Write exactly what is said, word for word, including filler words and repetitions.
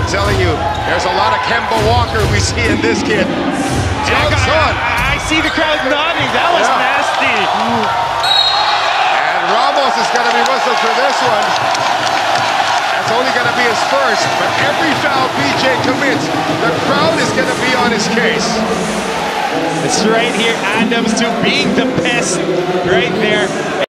telling you, there's a lot of Kemba Walker we see in this kid. Johnson. I, I see the crowd nodding. That was yeah. nasty. And Ramos is going to be whistled for this one. That's only going to be his first, but every foul B J commits, the crowd is going to be on his case. It's right here, Adams to being the pest right there.